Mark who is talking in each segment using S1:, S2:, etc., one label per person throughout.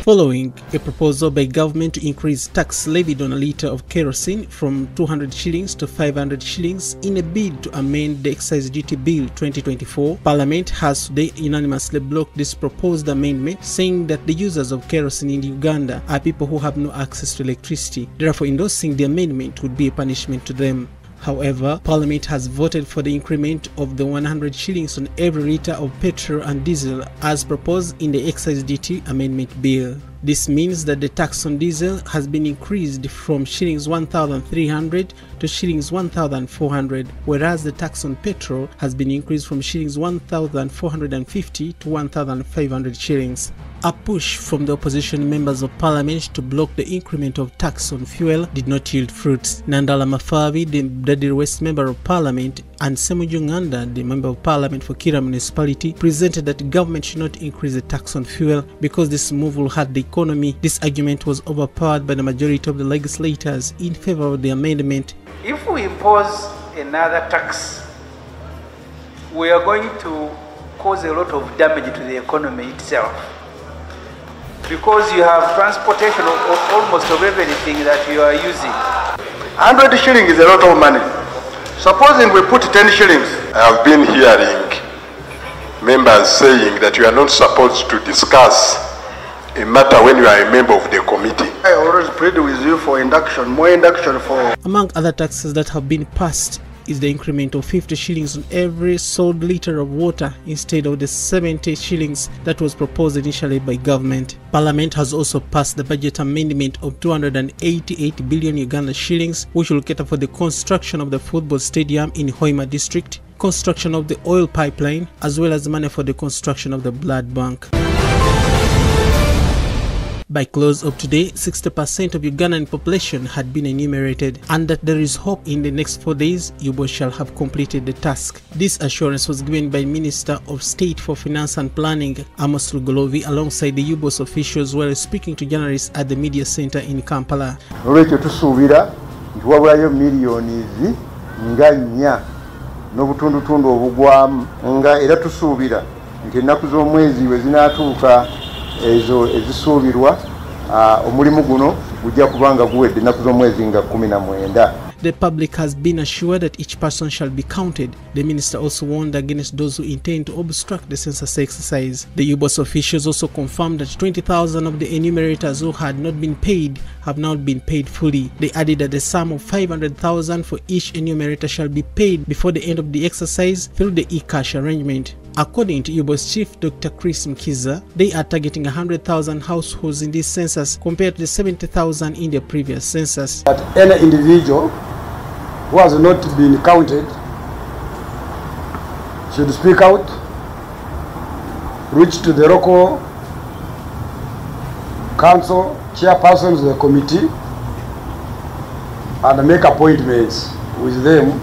S1: Following a proposal by government to increase tax levied on a litre of kerosene from 200 shillings to 500 shillings in a bid to amend the Excise Duty Bill 2024, Parliament has today unanimously blocked this proposed amendment, saying that the users of kerosene in Uganda are people who have no access to electricity. Therefore, endorsing the amendment would be a punishment to them. However, Parliament has voted for the increment of the 100 shillings on every litre of petrol and diesel as proposed in the Excise Duty Amendment Bill. This means that the tax on diesel has been increased from shillings 1,300 to shillings 1,400, whereas the tax on petrol has been increased from shillings 1,450 to 1,500 shillings. A push from the opposition members of parliament to block the increment of tax on fuel did not yield fruits. Nandala Mafavi, the Dadiri West member of parliament, and Semuju Nganda, the member of parliament for Kira municipality, presented that the government should not increase the tax on fuel because this move will hurt the economy. This argument was overpowered by the majority of the legislators in favor of the amendment.
S2: If we impose another tax, we are going to cause a lot of damage to the economy itself, because you have transportation of almost of everything that you are using.
S3: 100 shillings is a lot of money. Supposing we put 10 shillings.
S4: I have been hearing members saying that you are not supposed to discuss a matter when you are a member of the committee.
S3: I always plead with you for induction, more induction for...
S1: Among other taxes that have been passed is the increment of 50 shillings on every sold litre of water instead of the 70 shillings that was proposed initially by government. Parliament has also passed the budget amendment of 288 billion Uganda shillings, which will cater for the construction of the football stadium in Hoima district, construction of the oil pipeline, as well as money for the construction of the blood bank. By close of today, 60% of Ugandan population had been enumerated, and that there is hope in the next 4 days UBOS shall have completed the task. This assurance was given by Minister of State for Finance and Planning Amos Lugolovi alongside the UBOS officials while speaking to journalists at the media center in Kampala.
S3: Olwekyo tusuubira nti wabulayo miliyoni nga 4 n'obutundutundu obugwamu, nga era tusuubira nti ennaku z'omwezi we zinaatuuka ezo ezisuubirwa omulimu guno gujja kubanga guwedde ennaku z'omwezi nga 19.
S1: The public has been assured that each person shall be counted. The minister also warned against those who intend to obstruct the census exercise. The UBOS officials also confirmed that 20,000 of the enumerators who had not been paid have now been paid fully. They added that the sum of 500,000 for each enumerator shall be paid before the end of the exercise through the e-cash arrangement. According to UBOS Chief Dr. Chris Mkiza, they are targeting 100,000 households in this census compared to the 70,000 in the previous census.
S3: That any individual who has not been counted should speak out, reach to the local council, chairpersons of the committee, and make appointments with them.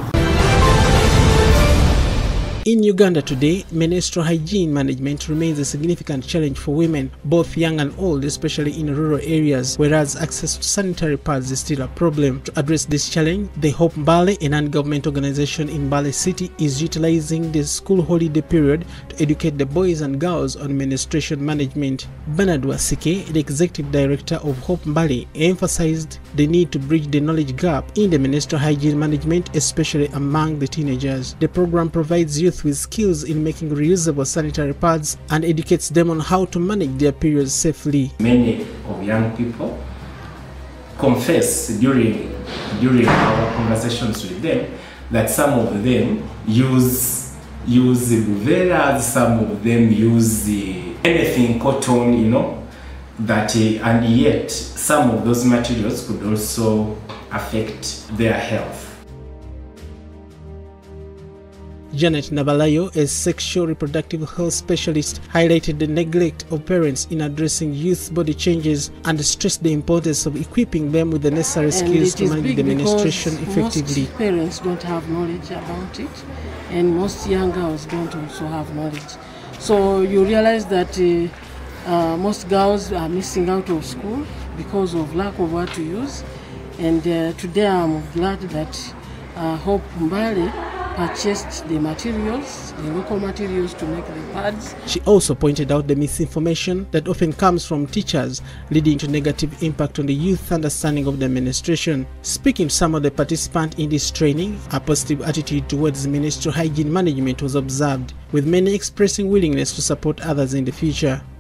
S1: In Uganda today, menstrual hygiene management remains a significant challenge for women, both young and old, especially in rural areas, whereas access to sanitary pads is still a problem. To address this challenge, the Hope Mbale, a non-government organization in Mbale City, is utilizing the school holiday period to educate the boys and girls on menstruation management. Bernard Wasike, the executive director of Hope Mbale, emphasized the need to bridge the knowledge gap in the menstrual hygiene management, especially among the teenagers. The program provides youth with skills in making reusable sanitary pads and educates them on how to manage their periods safely.
S5: Many of young people confess during our conversations with them that some of them use Buveras, some of them use anything cotton, that and yet some of those materials could also affect their health.
S1: Janet Nabalayo, a sexual reproductive health specialist, highlighted the neglect of parents in addressing youth body changes and stressed the importance of equipping them with the necessary skills to manage the menstruation effectively.
S6: Most parents don't have knowledge about it, and most young girls don't also have knowledge. So you realize that most girls are missing out of school because of lack of what to use. And today I'm glad that Hope Mbale purchased the materials, the local materials to make the pads.
S1: She also pointed out the misinformation that often comes from teachers, leading to negative impact on the youth understanding of the administration. Speaking to some of the participants in this training, a positive attitude towards menstrual hygiene management was observed, with many expressing willingness to support others in the future.